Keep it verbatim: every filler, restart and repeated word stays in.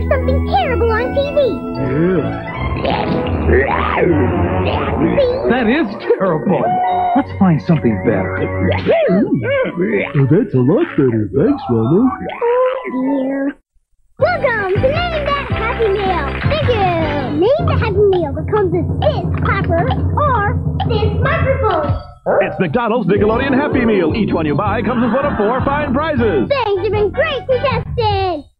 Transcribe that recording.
there's something terrible on T V. Yeah. See? That is terrible. Let's find something better. Oh, that's a lot better. Thanks, Ronald. Oh, dear. Welcome to Name That Happy Meal. Thank you. Name the Happy Meal that comes with this clapper or this microphone. It's McDonald's Nickelodeon Happy Meal. Each one you buy comes with one of four fine prizes. Thanks, you've been great contestants.